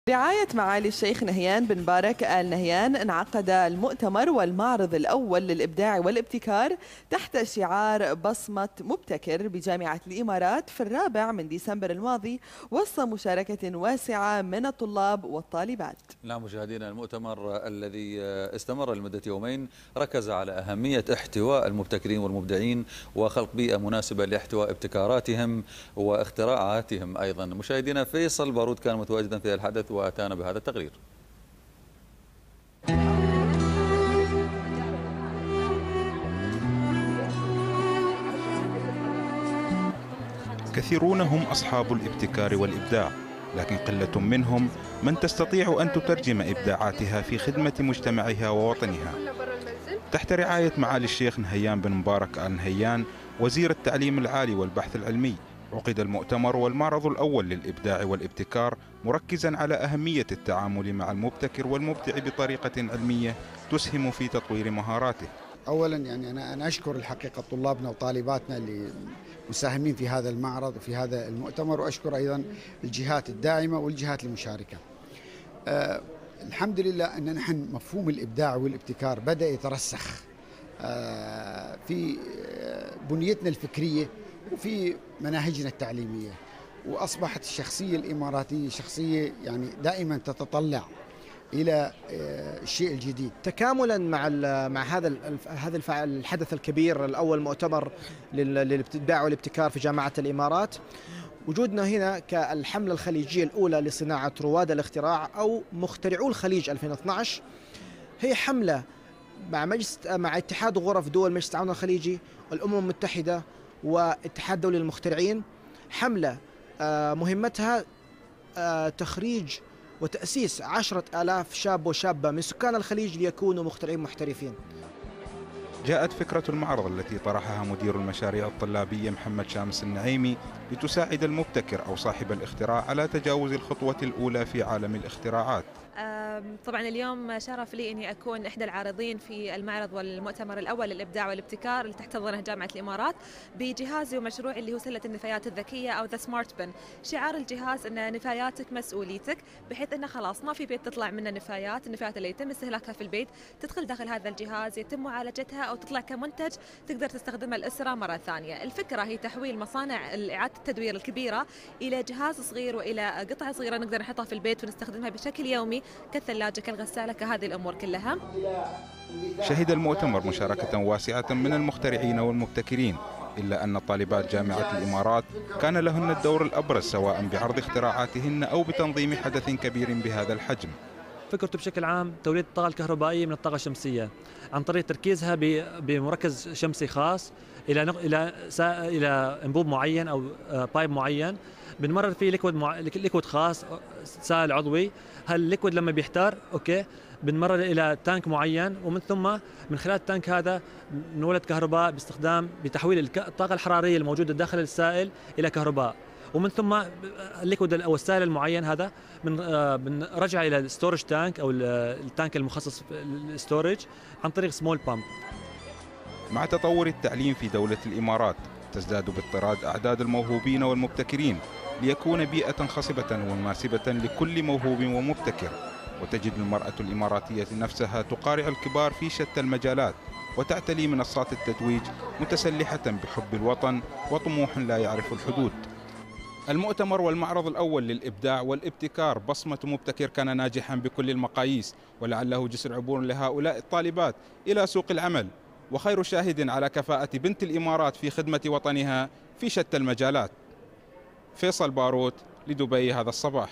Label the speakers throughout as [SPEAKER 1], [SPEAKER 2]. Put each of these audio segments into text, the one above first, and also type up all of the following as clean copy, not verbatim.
[SPEAKER 1] برعاية معالي الشيخ نهيان بن بارك آل نهيان انعقد المؤتمر والمعرض الأول للإبداع والابتكار تحت شعار بصمة مبتكر بجامعة الإمارات في 4 ديسمبر الماضي وسط مشاركة واسعة من الطلاب والطالبات.
[SPEAKER 2] نعم مشاهدينا، المؤتمر الذي استمر لمدة يومين ركز على أهمية احتواء المبتكرين والمبدعين وخلق بيئة مناسبة لاحتواء ابتكاراتهم واختراعاتهم. أيضا مشاهدينا، فيصل بارود كان متواجدا في الحدث وأتانا بهذا التقرير.
[SPEAKER 3] كثيرون هم أصحاب الابتكار والإبداع، لكن قلة منهم من تستطيع أن تترجم إبداعاتها في خدمة مجتمعها ووطنها. تحت رعاية معالي الشيخ نهيان بن مبارك آل نهيان وزير التعليم العالي والبحث العلمي، عقد المؤتمر والمعرض الأول للإبداع والابتكار مركزا على أهمية التعامل مع المبتكر والمبدع بطريقة علمية تسهم في تطوير مهاراته.
[SPEAKER 4] أولا أنا أشكر الحقيقة طلابنا وطالباتنا اللي مساهمين في هذا المعرض وفي هذا المؤتمر، وأشكر أيضا الجهات الداعمة والجهات المشاركة. الحمد لله أن نحن مفهوم الإبداع والابتكار بدأ يترسخ في بنيتنا الفكرية وفي مناهجنا التعليمية، وأصبحت الشخصية الإماراتية شخصية دائما تتطلع إلى الشيء الجديد.
[SPEAKER 5] تكاملا مع هذا الحدث الكبير الأول، مؤتمر للإبداع والابتكار في جامعة الإمارات، وجودنا هنا كالحملة الخليجية الأولى لصناعة رواد الاختراع أو مخترعو الخليج 2012، هي حملة مع اتحاد غرف دول مجلس التعاون الخليجي والأمم المتحدة واتحاد دولي للمخترعين. حملة مهمتها تخريج وتأسيس 10,000 شاب وشابة من سكان الخليج ليكونوا مخترعين محترفين.
[SPEAKER 3] جاءت فكرة المعرض التي طرحها مدير المشاريع الطلابية محمد شامس النعيمي لتساعد المبتكر أو صاحب الاختراع على تجاوز الخطوة الأولى في عالم الاختراعات.
[SPEAKER 6] طبعا اليوم شرف لي اني اكون احدى العارضين في المعرض والمؤتمر الاول للابداع والابتكار اللي تحتضنه جامعه الامارات بجهازي ومشروعي اللي هو سله النفايات الذكيه او ذا سمارت بن. شعار الجهاز ان نفاياتك مسؤوليتك، بحيث انه خلاص ما في بيت تطلع منه نفايات، النفايات اللي يتم استهلاكها في البيت تدخل داخل هذا الجهاز، يتم معالجتها او تطلع كمنتج تقدر تستخدمها الاسره مره ثانيه. الفكره هي تحويل مصانع اعاده التدوير الكبيره الى جهاز صغير والى قطعه صغيره نقدر نحطها في البيت ونستخدمها بشكل يومي كالثلاجة كالغسالة كهذه الأمور كلها.
[SPEAKER 3] شهد المؤتمر مشاركة واسعة من المخترعين والمبتكرين، إلا أن طالبات جامعة الإمارات كان لهن الدور الأبرز سواء بعرض اختراعاتهن أو بتنظيم حدث كبير بهذا الحجم.
[SPEAKER 7] فكرته بشكل عام توليد الطاقة الكهربائية من الطاقة الشمسية عن طريق تركيزها بمركز شمسي خاص إلى أنبوب معين أو بايب معين، بنمرر فيه ليكويد خاص سائل عضوي. هالليكويد لما بيحتار بنمرر الى تانك معين، ومن ثم من خلال التانك هذا نولد كهرباء بتحويل الطاقه الحراريه الموجوده داخل السائل الى كهرباء، ومن ثم الليكويد او السائل المعين هذا بنرجع الى الستورج تانك او التانك المخصص للستورج عن طريق سمول بامب.
[SPEAKER 3] مع تطور التعليم في دوله الامارات تزداد باضطراد اعداد الموهوبين والمبتكرين ليكون بيئة خصبة ومناسبة لكل موهوب ومبتكر، وتجد المرأة الإماراتية نفسها تقارع الكبار في شتى المجالات وتعتلي منصات التتويج متسلحة بحب الوطن وطموح لا يعرف الحدود. المؤتمر والمعرض الأول للإبداع والابتكار بصمة مبتكر كان ناجحا بكل المقاييس، ولعله جسر عبور لهؤلاء الطالبات إلى سوق العمل، وخير شاهد على كفاءة بنت الإمارات في خدمة وطنها في شتى المجالات. فيصل بارود لدبي هذا الصباح.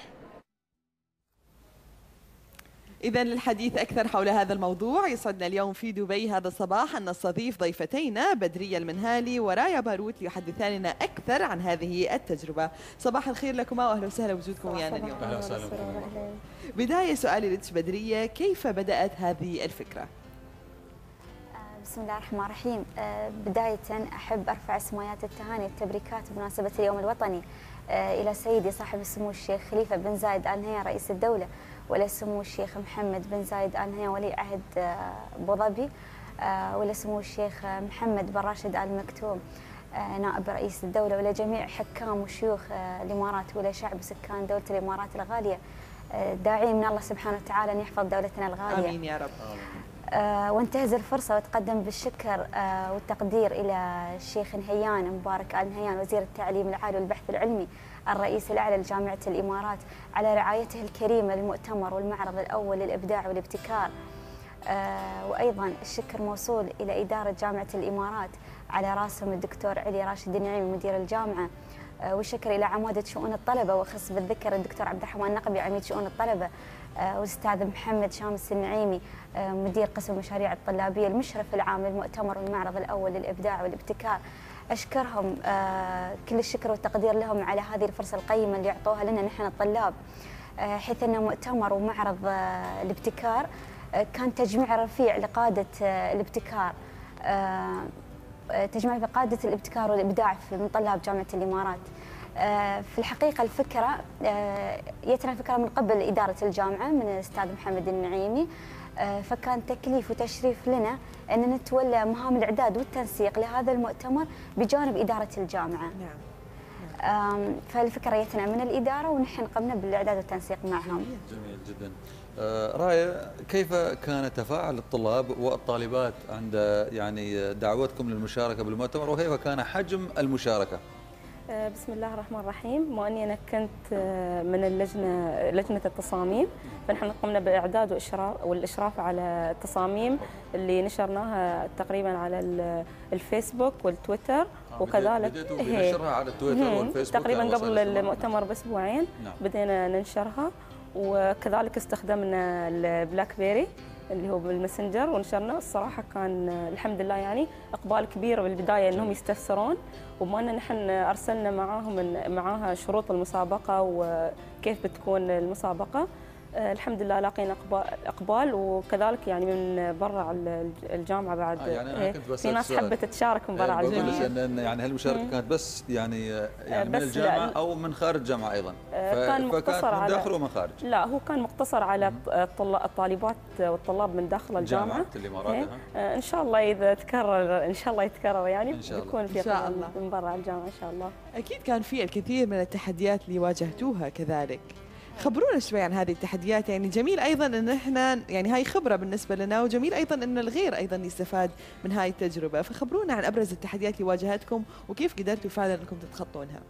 [SPEAKER 1] إذن للحديث أكثر حول هذا الموضوع يسعدنا اليوم في دبي هذا الصباح أن نستضيف ضيفتينا بدرية المنهالي ورايا باروت ليحدثاننا أكثر عن هذه التجربة. صباح الخير لكما وأهلا وسهلا بوجودكم ويانا اليوم.
[SPEAKER 2] أهلا وسهلا.
[SPEAKER 1] بداية سؤالي لك بدرية، كيف بدأت هذه الفكرة؟
[SPEAKER 8] بسم الله الرحمن الرحيم. بداية أحب أرفع سمايات التهاني والتبريكات بمناسبة اليوم الوطني إلى سيدي صاحب السمو الشيخ خليفة بن زايد آل نهيان رئيس الدولة، وإلى سمو الشيخ محمد بن زايد آل نهيان ولي عهد أبو ظبي، وإلى سمو الشيخ محمد بن راشد آل مكتوم نائب رئيس الدولة، وإلى جميع حكام وشيوخ الإمارات، وإلى شعب سكان دولة الإمارات الغالية. داعين من الله سبحانه وتعالى أن يحفظ دولتنا الغالية.
[SPEAKER 1] آمين يا رب.
[SPEAKER 8] وانتهز الفرصة وأتقدم بالشكر والتقدير إلى الشيخ نهيان مبارك آل نهيان وزير التعليم العالي والبحث العلمي الرئيس الأعلى لجامعة الإمارات على رعايته الكريمة للمؤتمر والمعرض الأول للإبداع والابتكار. وأيضا الشكر موصول إلى إدارة جامعة الإمارات على راسهم الدكتور علي راشد النعيمي مدير الجامعة، والشكر إلى عمادة شؤون الطلبة وخص بالذكر الدكتور عبد الرحمن النقبي عميد شؤون الطلبة، والأستاذ محمد شامس النعيمي مدير قسم المشاريع الطلابية المشرف العام للمؤتمر والمعرض الأول للإبداع والابتكار. أشكرهم كل الشكر والتقدير لهم على هذه الفرصة القيمة اللي أعطوها لنا نحن الطلاب، حيث أن مؤتمر ومعرض الابتكار كان تجميع رفيع لقادة الابتكار، تجميع بقادة الابتكار والإبداع من طلاب جامعة الإمارات. في الحقيقة الفكرة جتنا الفكرة من قبل إدارة الجامعة من الأستاذ محمد النعيمي، فكان تكليف وتشريف لنا أن نتولى مهام الإعداد والتنسيق لهذا المؤتمر بجانب إدارة الجامعة. نعم. فالفكرة جتنا من الإدارة ونحن قمنا بالإعداد والتنسيق معهم.
[SPEAKER 2] جميل جدا. رايا، كيف كان تفاعل الطلاب والطالبات عند يعني دعوتكم للمشاركة بالمؤتمر، وكيف كان حجم المشاركة؟
[SPEAKER 9] بسم الله الرحمن الرحيم. وأني أنا كنت من لجنة التصاميم، فنحن قمنا بإعداد والإشراف على التصاميم اللي نشرناها تقريبا على الفيسبوك والتويتر، وكذلك
[SPEAKER 2] نشرها على التويتر والفيسبوك
[SPEAKER 9] تقريبا قبل المؤتمر بأسبوعين. نعم. بدينا ننشرها، وكذلك استخدمنا البلاك بيري اللي هو بالماسنجر ونشرنا. الصراحة كان الحمد لله يعني إقبال كبير بالبداية أنهم يستفسرون، وبما أن نحن أرسلنا معاها شروط المسابقة وكيف بتكون المسابقة، الحمد لله لاقينا اقبال، وكذلك يعني من برا الجامعه بعد.
[SPEAKER 2] يعني كنت بس
[SPEAKER 9] في ناس حبت تشارك من برا الجامعه.
[SPEAKER 2] يعني هالمشاركه كانت بس يعني من الجامعه او من خارج الجامعه ايضا؟
[SPEAKER 9] كان مقتصر
[SPEAKER 2] من داخل ومن خارج؟
[SPEAKER 9] لا، هو كان مقتصر على الطالبات والطلاب من داخل الجامعه
[SPEAKER 2] الامارات.
[SPEAKER 9] ان شاء الله اذا تكرر ان شاء الله يتكرر يعني بيكون في من برا الجامعه ان شاء الله.
[SPEAKER 1] اكيد كان في الكثير من التحديات اللي واجهتوها كذلك. خبرونا شوي عن هذه التحديات. يعني جميل ايضا ان احنا يعني هاي خبره بالنسبه لنا، وجميل ايضا ان الغير ايضا يستفاد من هاي التجربه. فخبرونا عن ابرز التحديات اللي واجهتكم وكيف قدرتوا فعلا انكم تتخطونها.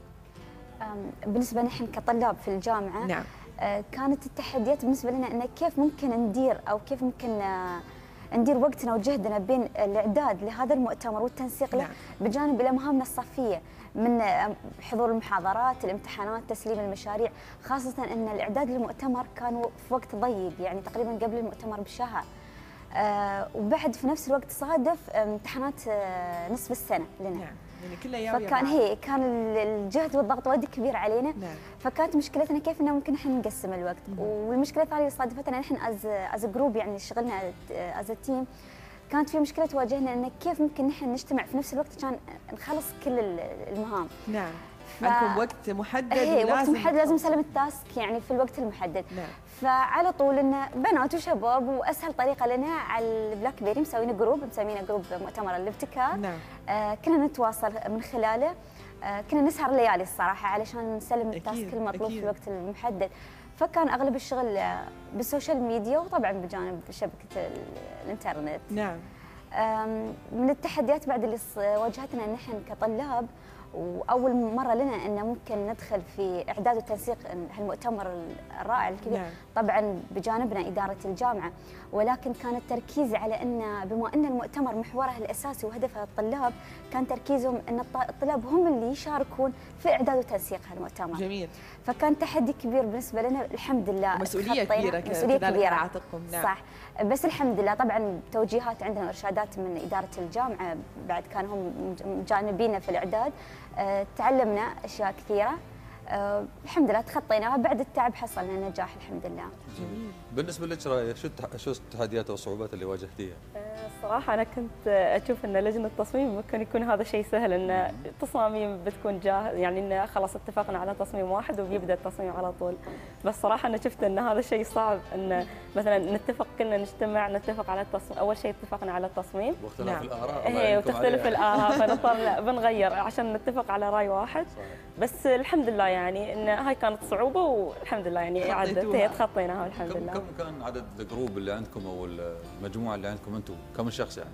[SPEAKER 8] بالنسبه نحن كطلاب في الجامعه،
[SPEAKER 1] نعم،
[SPEAKER 8] كانت التحديات بالنسبه لنا ان كيف ممكن ندير او كيف ممكن ندير وقتنا وجهدنا بين الاعداد لهذا المؤتمر والتنسيق له، بجانب الى مهامنا الصفيه من حضور المحاضرات، الامتحانات، تسليم المشاريع، خاصه ان الاعداد للمؤتمر كان في وقت ضيق، يعني تقريبا قبل المؤتمر بشهر. وبعد في نفس الوقت صادف امتحانات نصف السنه لنا.
[SPEAKER 1] نعم. يعني كل ايام
[SPEAKER 8] فكان كان الجهد والضغط وايد كبير علينا.
[SPEAKER 1] نعم.
[SPEAKER 8] فكانت مشكلتنا كيف انه ممكن احنا نقسم الوقت. والمشكله الثانيه اللي صادفتنا نحن از جروب، يعني شغلنا از تيم، كانت في مشكله تواجهنا ان كيف ممكن نحن نجتمع في نفس الوقت عشان نخلص كل المهام.
[SPEAKER 1] نعم. عندكم وقت محدد.
[SPEAKER 8] وقت محدد، لازم نسلم التاسك يعني في الوقت المحدد.
[SPEAKER 1] نعم.
[SPEAKER 8] فعلى طول ان بنات وشباب، واسهل طريقه لنا على البلاك بيري مسويين جروب، مسمينه جروب مؤتمر الابتكار.
[SPEAKER 1] نعم.
[SPEAKER 8] كنا نتواصل من خلاله. كنا نسهر ليالي الصراحه علشان نسلم التاسك المطلوب في الوقت المحدد. فكان اغلب الشغل بالسوشيال ميديا، وطبعا بجانب شبكه الانترنت.
[SPEAKER 1] نعم.
[SPEAKER 8] من التحديات بعد اللي واجهتنا نحن كطلاب، واول مره لنا ان ممكن ندخل في اعداد وتنسيق هالمؤتمر الرائع الكبير.
[SPEAKER 1] نعم.
[SPEAKER 8] طبعا بجانبنا اداره الجامعه، ولكن كان التركيز على ان بما ان المؤتمر محوره الاساسي وهدفه الطلاب، كان تركيزهم ان الطلاب هم اللي يشاركون في اعداد وتنسيق هالمؤتمر.
[SPEAKER 1] جميل.
[SPEAKER 8] فكان تحدي كبير بالنسبه لنا، الحمد لله.
[SPEAKER 1] مسؤوليه كبيره.
[SPEAKER 8] مسؤوليه كبيره
[SPEAKER 1] عاتقكم. نعم.
[SPEAKER 8] صح. بس الحمد لله طبعا توجيهات عندنا وارشادات من اداره الجامعه، بعد كانوا هم مجانبينا في الاعداد. تعلمنا اشياء كثيره. الحمد لله تخطيناها، بعد التعب حصلنا النجاح الحمد لله.
[SPEAKER 1] جميل.
[SPEAKER 2] بالنسبه لك رايه، شو التحديات والصعوبات اللي واجهتيها؟
[SPEAKER 9] صراحة أنا كنت أشوف أن لجنة التصميم ممكن يكون هذا شيء سهل، أن التصاميم بتكون جاهزة، يعني أن خلاص اتفقنا على تصميم واحد وبيبدأ التصميم على طول. بس صراحة أنا شفت أن هذا شيء صعب، أن مثلا نتفق كلنا نجتمع نتفق على التصميم. أول شيء اتفقنا على التصميم
[SPEAKER 2] واختلاف الآراء.
[SPEAKER 9] إيه وتختلف الآراء فنضطر لا بنغير عشان نتفق على رأي واحد. صحيح. بس الحمد لله يعني أن هاي كانت صعوبة والحمد لله يعني عدت تخطيناها الحمد لله.
[SPEAKER 2] كم كان عدد الجروب اللي عندكم أو المجموعة اللي عندكم أنتم؟ كم شخص يعني؟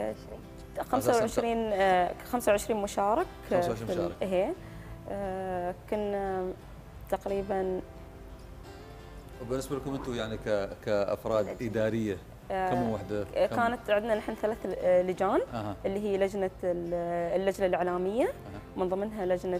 [SPEAKER 9] 25 مشارك.
[SPEAKER 2] 25 مشارك.
[SPEAKER 9] إيه كنا تقريبا.
[SPEAKER 2] وبالنسبة لكم أنتم يعني كأفراد إدارية كم وحدة؟
[SPEAKER 9] كانت عندنا نحن 3 لجان اللي هي لجنة اللجنة الإعلامية، من ضمنها لجنة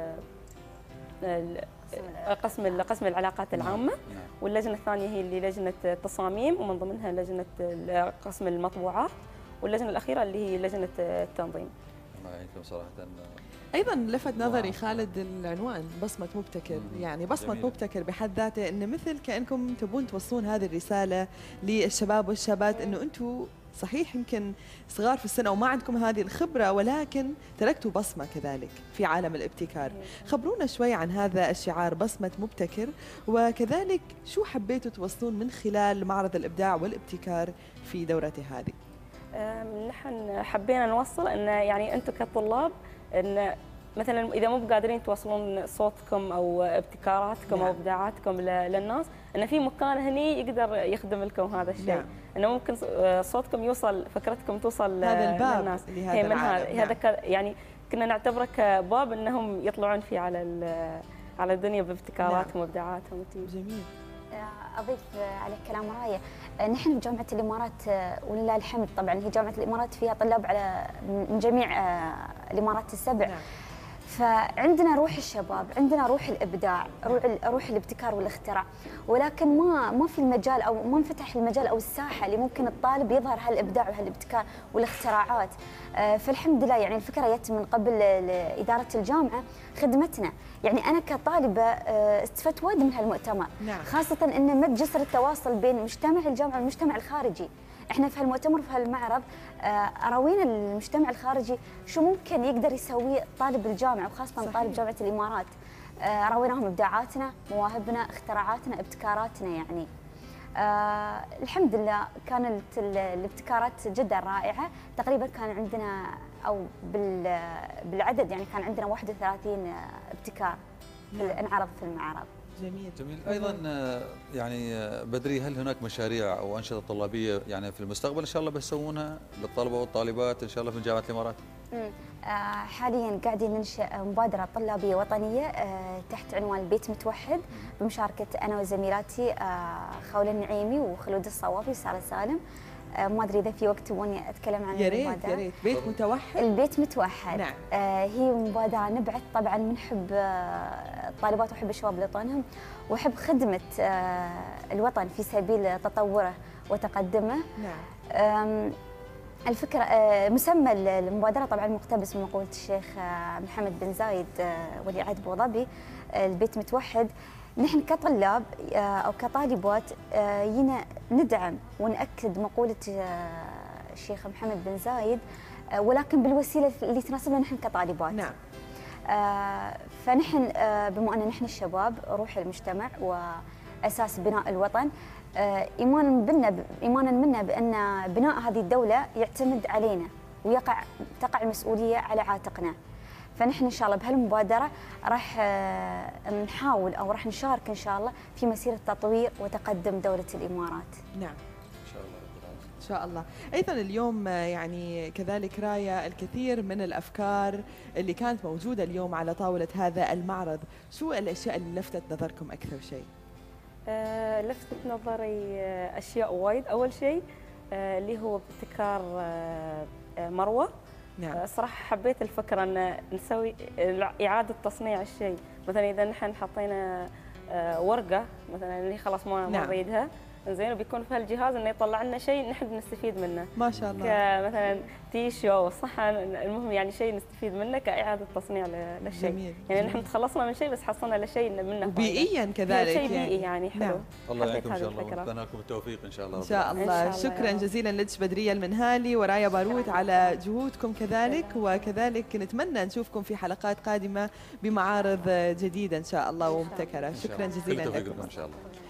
[SPEAKER 9] قسم العلاقات العامة. واللجنة الثانية هي اللي لجنة التصاميم، ومن ضمنها لجنة قسم المطبوعات. واللجنة الأخيرة اللي هي لجنة التنظيم.
[SPEAKER 2] الله يعينكم صراحة.
[SPEAKER 1] ايضا لفت نظري خالد العنوان بصمه مبتكر، يعني بصمه جميل. مبتكر بحد ذاته انه مثل كانكم تبون توصلون هذه الرساله للشباب والشابات انه انتم صحيح يمكن صغار في السن وما عندكم هذه الخبره، ولكن تركتوا بصمه كذلك في عالم الابتكار. خبرونا شوي عن هذا الشعار بصمه مبتكر، وكذلك شو حبيتوا توصلون من خلال معرض الابداع والابتكار في دورته هذه؟
[SPEAKER 9] نحن حبينا نوصل ان يعني انتم كطلاب ان مثلا اذا مو قادرين توصلون صوتكم او ابتكاراتكم او ابداعاتكم للناس، ان في مكان هني يقدر يخدم لكم هذا الشيء. انه ممكن صوتكم يوصل، فكرتكم توصل
[SPEAKER 1] هذا الباب
[SPEAKER 9] للناس.
[SPEAKER 1] هذا العالم.
[SPEAKER 9] هذا يعني كنا نعتبره كباب انهم يطلعون فيه على الدنيا بابتكاراتهم وابداعاتهم.
[SPEAKER 8] جميل. أضيف على كلام راية، نحن في جامعة الإمارات ولله الحمد طبعا هي جامعة الإمارات فيها طلاب من جميع الإمارات السبع. نعم. فعندنا روح الشباب، عندنا روح الإبداع، روح الابتكار والاختراع، ولكن ما في المجال أو ما انفتح المجال أو الساحة اللي ممكن الطالب يظهر هالإبداع وهالابتكار والاختراعات. فالحمد لله يعني الفكرة جت من قبل إدارة الجامعة خدمتنا. يعني أنا كطالبة استفدت وايد من هالمؤتمر. نعم. خاصة إنه مد جسر التواصل بين مجتمع الجامعة والمجتمع الخارجي. احنا في هالمؤتمر وفي هالمعرض راوينا المجتمع الخارجي شو ممكن يقدر يسويه طالب الجامعة وخاصة طالب جامعة الإمارات. راويناهم إبداعاتنا، مواهبنا، اختراعاتنا، ابتكاراتنا يعني. الحمد لله كانت الابتكارات جدا رائعة. تقريبا كان عندنا أو بالعدد يعني كان عندنا 31 ابتكار انعرض في المعرض.
[SPEAKER 2] جميل. ايضا يعني بدري، هل هناك مشاريع او انشطه طلابيه يعني في المستقبل ان شاء الله بتسوونها للطلبه والطالبات ان شاء الله في جامعه الامارات؟
[SPEAKER 8] حاليا قاعدين ننشئ مبادره طلابيه وطنيه تحت عنوان البيت متوحد، بمشاركه انا وزميلاتي خوله النعيمي وخلود الصوافي وساره سالم. ما ادري اذا في وقت تبوني اتكلم عن المبادره.
[SPEAKER 1] يا ريت. بيت متوحد.
[SPEAKER 8] البيت متوحد.
[SPEAKER 1] نعم.
[SPEAKER 8] هي مبادره نبعث طبعا من حب الطالبات وحب الشباب لوطنهم وحب خدمه الوطن في سبيل تطوره وتقدمه.
[SPEAKER 1] نعم.
[SPEAKER 8] الفكره مسمى المبادره طبعا مقتبس من مقوله الشيخ محمد بن زايد ولي عهد ابو ظبي، البيت متوحد. نحن كطلاب أو كطالبات ينا ندعم ونأكد مقولة الشيخ محمد بن زايد، ولكن بالوسيلة اللي تناسبنا نحن كطالبات.
[SPEAKER 1] نعم.
[SPEAKER 8] فنحن بما أن نحن الشباب روح المجتمع وأساس بناء الوطن، إيمانا منا بأن بناء هذه الدولة يعتمد علينا تقع المسؤولية على عاتقنا. فنحن ان شاء الله بهالمبادره راح نحاول او راح نشارك ان شاء الله في مسيره تطوير وتقدم دوله الامارات.
[SPEAKER 1] نعم. ان شاء الله. ايضا اليوم يعني كذلك رايا الكثير من الافكار اللي كانت موجوده اليوم على طاوله هذا المعرض، شو الاشياء اللي لفتت نظركم اكثر شيء؟
[SPEAKER 9] لفتت نظري اشياء وايد. اول شيء اللي هو ابتكار مروه.
[SPEAKER 1] نعم.
[SPEAKER 9] صراحة حبيت الفكرة أن نسوي إعادة تصنيع الشيء. مثلا إذا نحن حطينا ورقة مثلا اللي خلاص ما نريدها، زين، وبيكون في هالجهاز انه يطلع لنا شيء نحن نستفيد منه.
[SPEAKER 1] ما شاء الله.
[SPEAKER 9] كمثلا تيشو، صحن، المهم يعني شيء نستفيد منه كاعاده تصنيع للشيء.
[SPEAKER 1] جميل.
[SPEAKER 9] يعني نحن تخلصنا من شيء بس حصلنا لشيء منه
[SPEAKER 1] وبيئيا كذلك،
[SPEAKER 9] شيء بيئي يعني حلو.
[SPEAKER 2] نعم. الله يعينكم ان
[SPEAKER 9] حبيت
[SPEAKER 2] شاء
[SPEAKER 9] هذه
[SPEAKER 2] الله،
[SPEAKER 9] الفكرة.
[SPEAKER 2] ونتمنى لكم التوفيق ان شاء الله.
[SPEAKER 1] ان شاء الله. شكرا جزيلا لك بدرية المنهالي ورايا بارود على جهودكم كذلك، وكذلك نتمنى نشوفكم في حلقات قادمة بمعارض جديدة ان شاء الله ومبتكرة. شكرا جزيلا لكم
[SPEAKER 2] ان شاء الله.